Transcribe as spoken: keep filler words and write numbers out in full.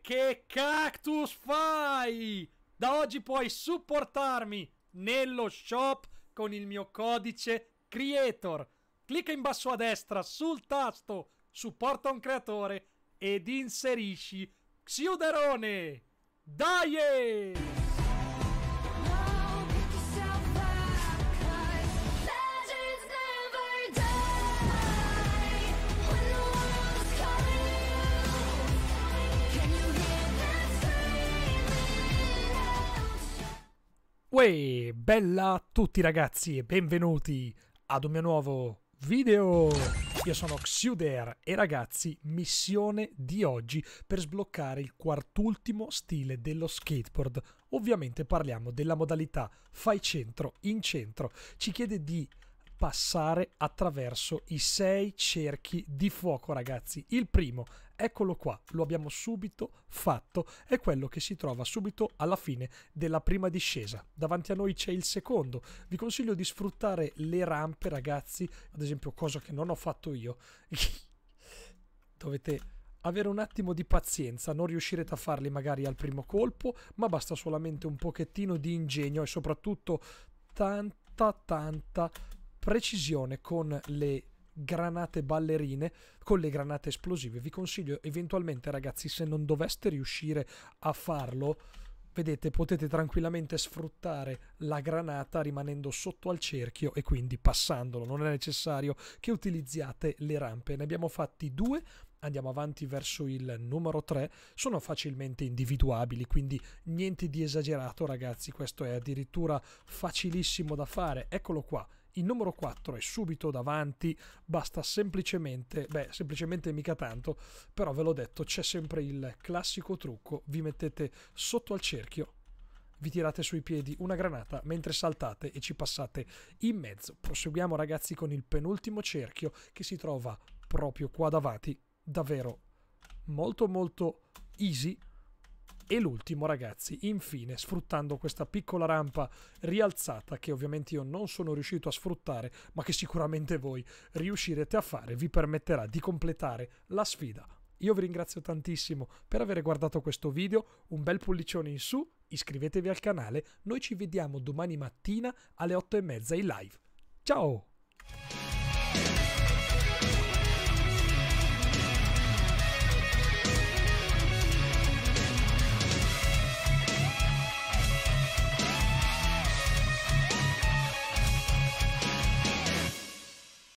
che cactus fai? Da oggi puoi supportarmi nello shop con il mio codice Creator. Clicca in basso a destra sul tasto supporta un creatore ed inserisci Xiuderone. Dai! Uè, bella a tutti ragazzi e benvenuti ad un mio nuovo video. Io sono Xiuder e ragazzi, missione di oggi per sbloccare il quartultimo stile dello skateboard. Ovviamente parliamo della modalità fai centro in centro. Ci chiede di passare attraverso i sei cerchi di fuoco ragazzi. Il primo, eccolo qua, lo abbiamo subito fatto, è quello che si trova subito alla fine della prima discesa. Davanti a noi c'è il secondo. Vi consiglio di sfruttare le rampe ragazzi, ad esempio cosa che non ho fatto io. Dovete avere un attimo di pazienza, non riuscirete a farli magari al primo colpo, ma basta solamente un pochettino di ingegno e soprattutto tanta tanta precisione con le granate ballerine, con le granate esplosive. Vi consiglio eventualmente ragazzi, se non doveste riuscire a farlo, vedete, potete tranquillamente sfruttare la granata rimanendo sotto al cerchio e quindi passandolo. Non è necessario che utilizziate le rampe. Ne abbiamo fatti due. Andiamo avanti verso il numero tre, sono facilmente individuabili, quindi niente di esagerato ragazzi, questo è addirittura facilissimo da fare. Eccolo qua, il numero quattro è subito davanti, basta semplicemente, beh semplicemente mica tanto, però ve l'ho detto, c'è sempre il classico trucco, vi mettete sotto al cerchio, vi tirate sui piedi una granata mentre saltate e ci passate in mezzo. Proseguiamo ragazzi con il penultimo cerchio che si trova proprio qua davanti. Davvero molto molto easy. E l'ultimo ragazzi, infine, sfruttando questa piccola rampa rialzata che ovviamente io non sono riuscito a sfruttare ma che sicuramente voi riuscirete a fare, vi permetterà di completare la sfida. Io vi ringrazio tantissimo per aver guardato questo video, un bel pollicione in su, iscrivetevi al canale, noi ci vediamo domani mattina alle otto e mezza in live. Ciao!